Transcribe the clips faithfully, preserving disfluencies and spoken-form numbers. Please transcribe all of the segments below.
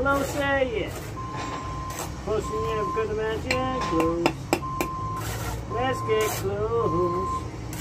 closer, yeah. Pushing you a good amount, close. Let's get close.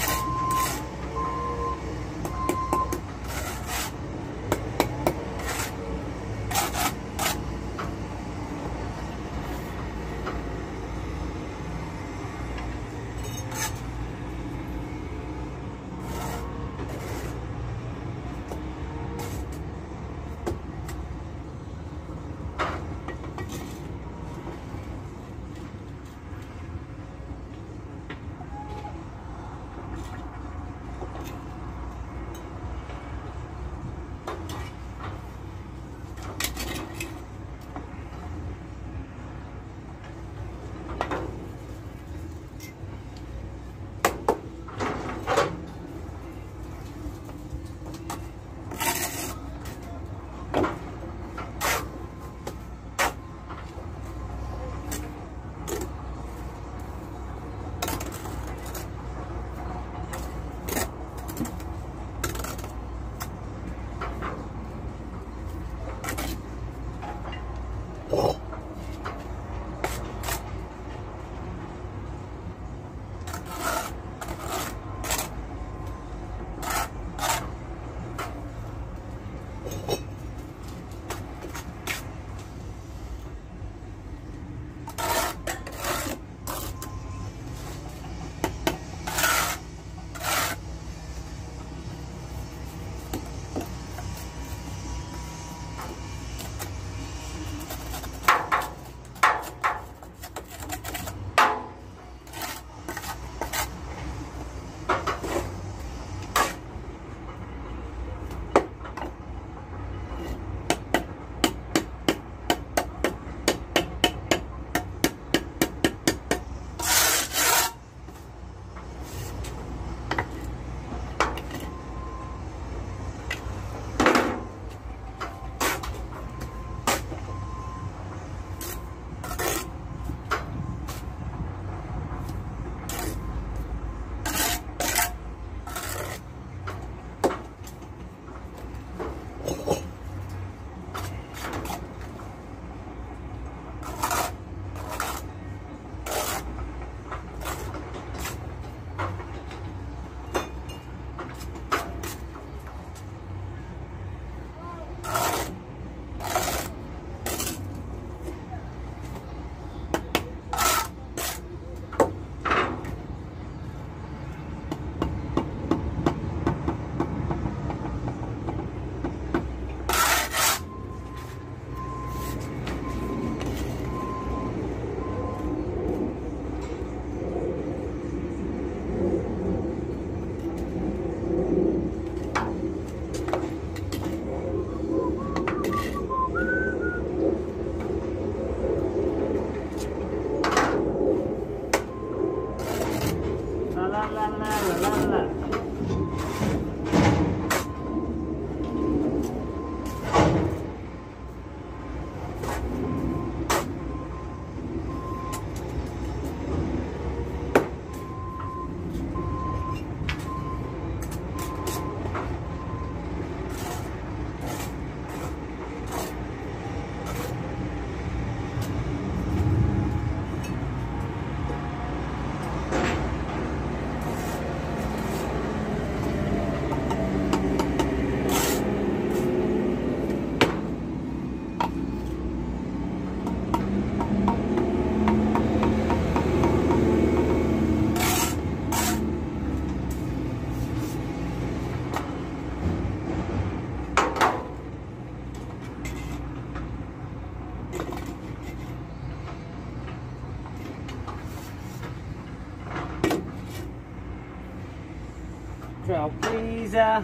Trail pleaser.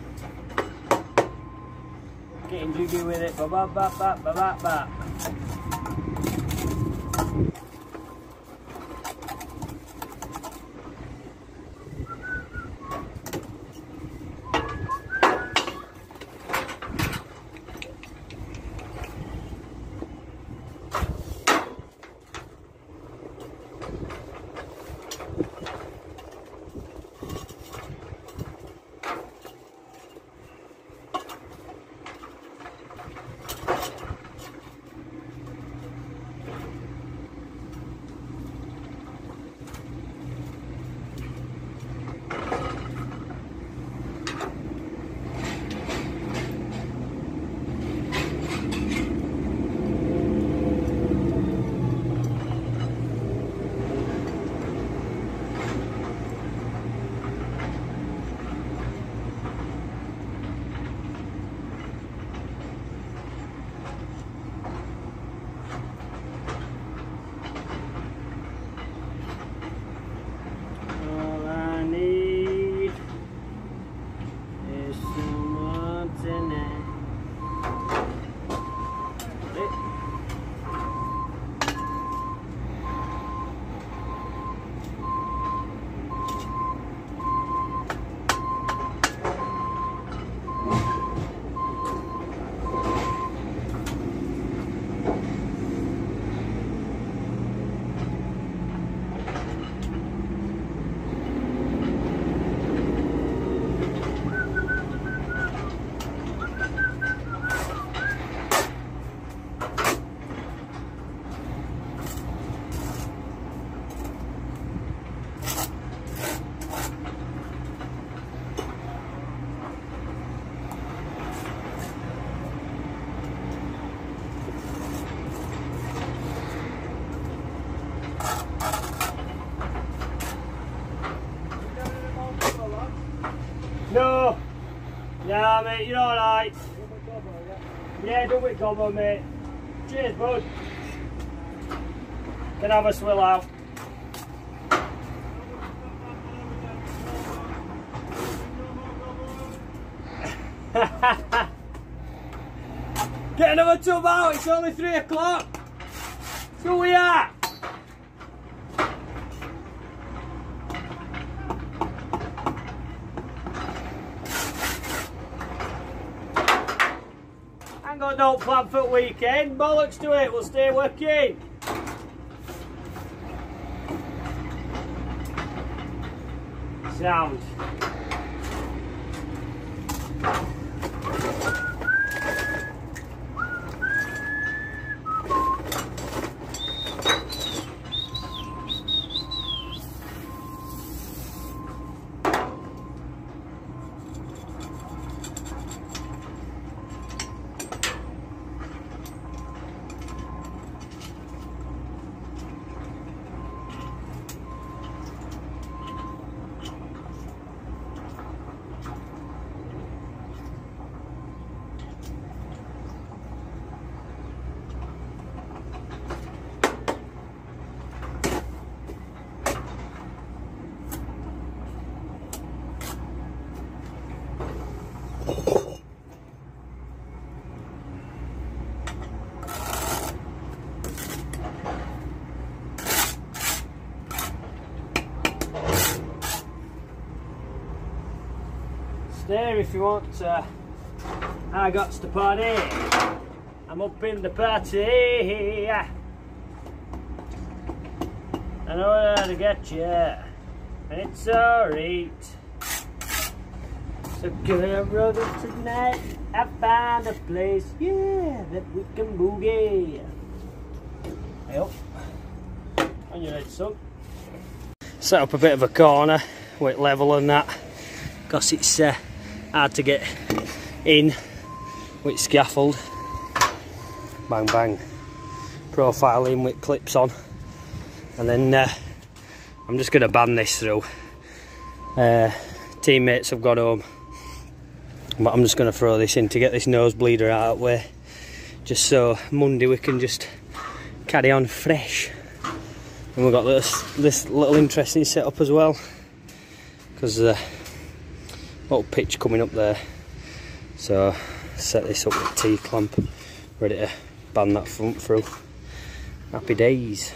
Getting jiggy with it. Ba ba ba ba ba ba ba. Yeah, mate, you're alright. Yeah, do it, gobble, mate. Cheers, bud. Can have a swill out. Get another tub out, it's only three o'clock. So we are. Hang on, don't plan for the weekend. Bollocks to it, we'll stay working. Sound. Stay if you want. Uh, I got to party. I'm up in the party. I know how to get you, and it's alright. So good road tonight. I found a place, yeah, that we can boogie. Hey up. On your head, son. Set up a bit of a corner with level and that, because it's uh, hard to get in with scaffold. Bang bang. Profile in with clips on, and then uh, I'm just going to band this through. Uh, teammates have got home, but I'm just going to throw this in to get this nose bleeder out of the way, just so Monday we can just carry on fresh. And we've got this, this little interesting setup as well, because the uh, little pitch coming up there, so set this up with T-clamp, ready to band that front through. Happy days.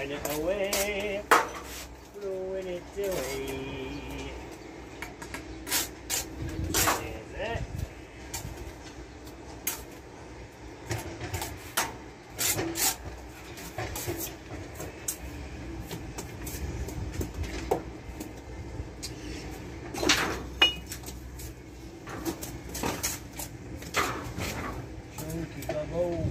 throwing it away, throwing it away. There's it. Chunky gumbo.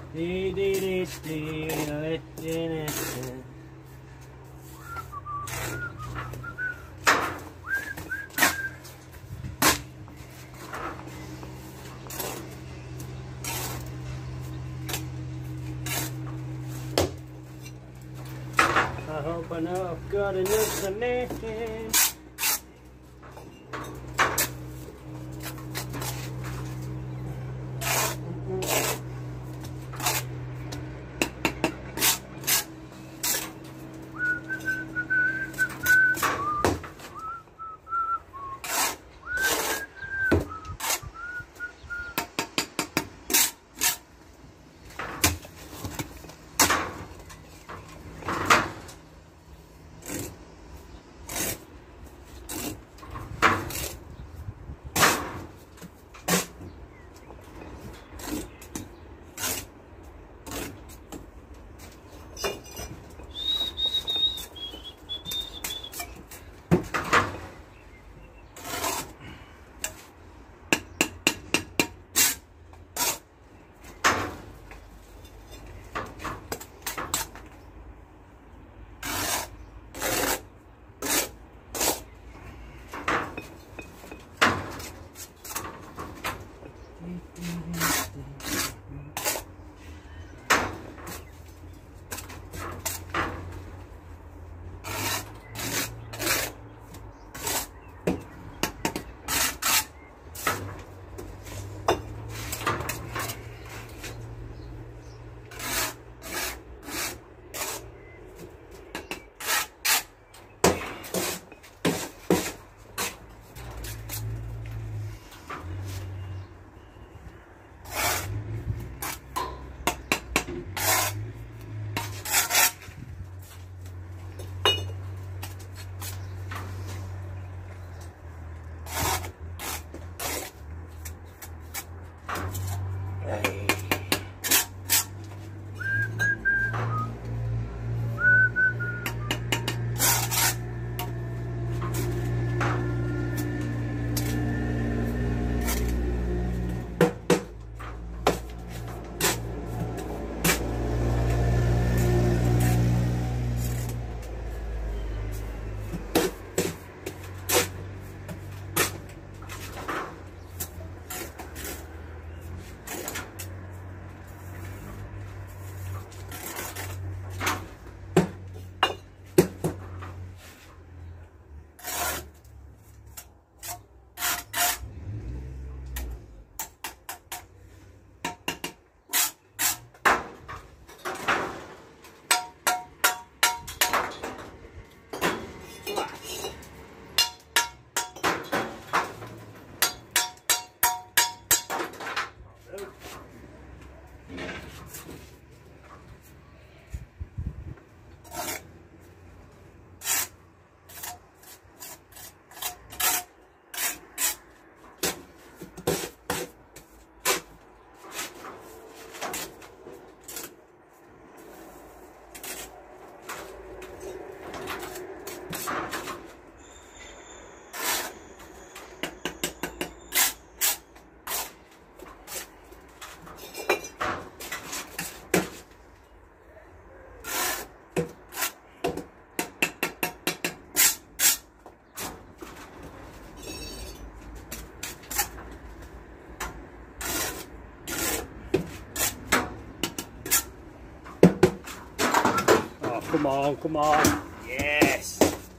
Dee dee dee dee dee dee dee. I hope I know I've got enough cement. Come on, come on. Yes.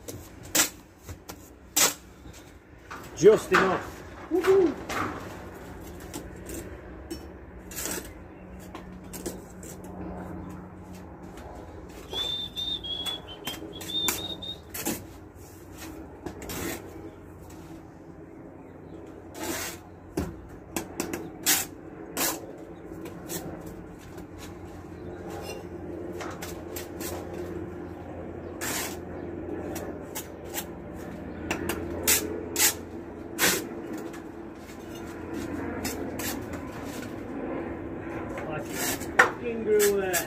Just enough. Woohoo. Glue that.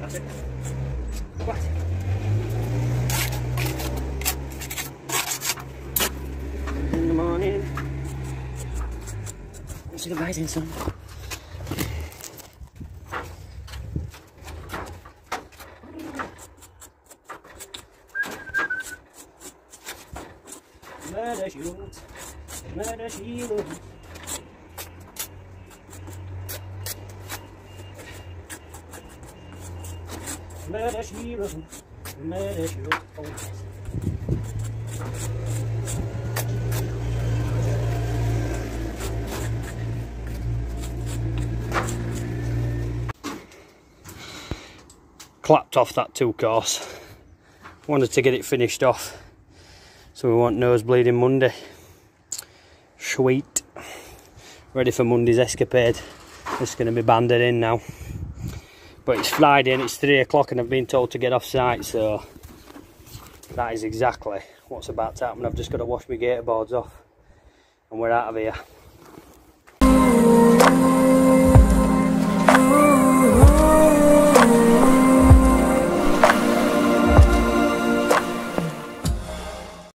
That's it. What? In the morning. See the rising sun. Murder shoot, murder shield. Murder shield, murder shield. Oh yes. Clapped off that two course. Wanted to get it finished off, so we want nosebleeding Monday. Sweet. Ready for Monday's escapade. It's going to be banded in now. But it's Friday and it's three o'clock and I've been told to get off site, so that is exactly what's about to happen. I've just got to wash my gator boards off and we're out of here.